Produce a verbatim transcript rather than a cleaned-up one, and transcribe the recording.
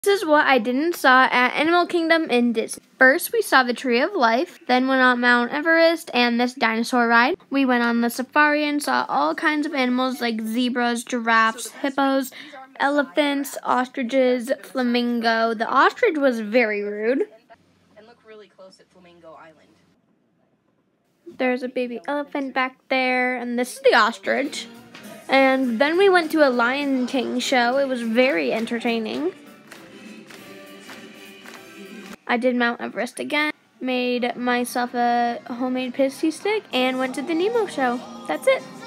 This is what I didn't saw at Animal Kingdom in Disney. First, we saw the Tree of Life, then went on Mount Everest and this dinosaur ride. We went on the safari and saw all kinds of animals like zebras, giraffes, hippos, elephants, ostriches, flamingo. The ostrich was very rude. And look really close at Flamingo Island. There's a baby elephant back there, and this is the ostrich. And then we went to a Lion King show. It was very entertaining. I did Mount Everest again, made myself a homemade pixie stick, and went to the Nemo show. That's it.